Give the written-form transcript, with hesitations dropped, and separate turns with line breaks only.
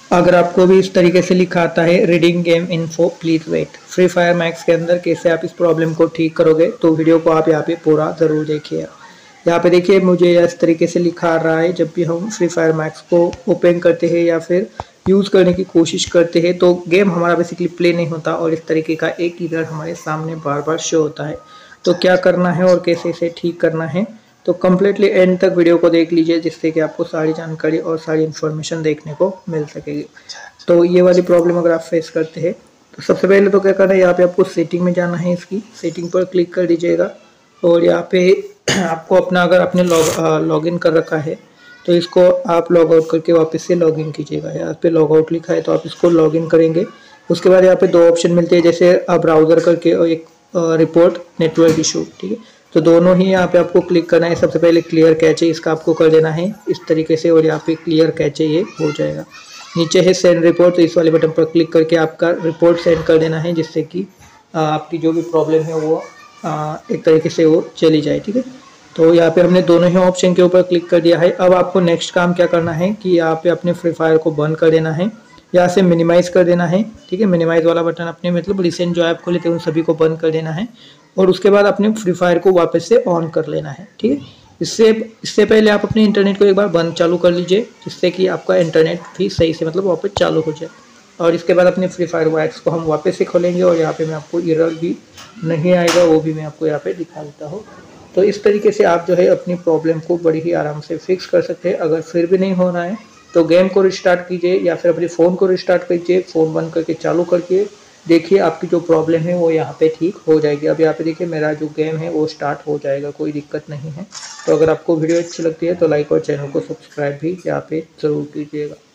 अगर आपको भी इस तरीके से लिखा आता है reading game info please wait, free fire max के अंदर कैसे आप इस प्रॉब्लम को ठीक करोगे, तो वीडियो को आप यहाँ पे पूरा ज़रूर देखिए। यहाँ पे देखिए मुझे इस तरीके से लिखा आ रहा है, जब भी हम फ्री फायर मैक्स को ओपन करते हैं या फिर यूज़ करने की कोशिश करते हैं तो गेम हमारा बेसिकली प्ले नहीं होता और इस तरीके का एक एरर हमारे सामने बार बार शो होता है। तो क्या करना है और कैसे इसे ठीक करना है, तो कम्प्लीटली एंड तक वीडियो को देख लीजिए, जिससे कि आपको सारी जानकारी और सारी इन्फॉर्मेशन देखने को मिल सकेगी। तो ये वाली प्रॉब्लम अगर आप फेस करते हैं तो सबसे पहले तो क्या करना है, यहाँ पे आपको सेटिंग में जाना है, इसकी सेटिंग पर क्लिक कर दीजिएगा और यहाँ पे आपको अपना अगर आपने लॉगिन कर रखा है तो इसको आप लॉग आउट करके वापस से लॉगिन कीजिएगा। यहाँ पे लॉग आउट लिखा है तो आप इसको लॉगिन करेंगे। उसके बाद यहाँ पे दो ऑप्शन मिलते हैं, जैसे ब्राउज़र करके और एक रिपोर्ट नेटवर्क इशू, ठीक है। तो दोनों ही यहाँ पे आपको क्लिक करना है। सबसे पहले क्लियर कैचे इसका आपको कर देना है इस तरीके से और यहाँ पे क्लियर कैचे ये हो जाएगा। नीचे है सेंड रिपोर्ट, तो इस वाले बटन पर क्लिक करके आपका रिपोर्ट सेंड कर देना है, जिससे कि आपकी जो भी प्रॉब्लम है वो एक तरीके से वो चली जाए, ठीक है। तो यहाँ पे हमने दोनों ही ऑप्शन के ऊपर क्लिक कर दिया है। अब आपको नेक्स्ट काम क्या करना है कि यहाँ पे अपने फ्री फायर को बंद कर देना है, यहाँ से मिनिमाइज़ कर देना है, ठीक है। मिनिमाइज़ वाला बटन अपने मतलब रिसेंट जो ऐप खोले थे उन सभी को बंद कर देना है और उसके बाद अपने फ्री फायर को वापस से ऑन कर लेना है, ठीक है। इससे पहले आप अपने इंटरनेट को एक बार बंद चालू कर लीजिए, जिससे कि आपका इंटरनेट भी सही से मतलब वापस चालू हो जाए। और इसके बाद अपने फ्री फायर मैक्स को हम वापस से खोलेंगे और यहाँ पे मैं आपको एरर भी नहीं आएगा वो भी मैं आपको यहाँ पे दिखा देता हूँ। तो इस तरीके से आप जो है अपनी प्रॉब्लम को बड़ी ही आराम से फिक्स कर सकते हैं। अगर फिर भी नहीं हो रहा है तो गेम को रिस्टार्ट कीजिए या फिर अपने फ़ोन को रिस्टार्ट कीजिए, फ़ोन बंद करके चालू करके देखिए आपकी जो प्रॉब्लम है वो यहाँ पे ठीक हो जाएगी। अब यहाँ पे देखिए मेरा जो गेम है वो स्टार्ट हो जाएगा, कोई दिक्कत नहीं है। तो अगर आपको वीडियो अच्छी लगती है तो लाइक और चैनल को सब्सक्राइब भी यहाँ पे ज़रूर कीजिएगा।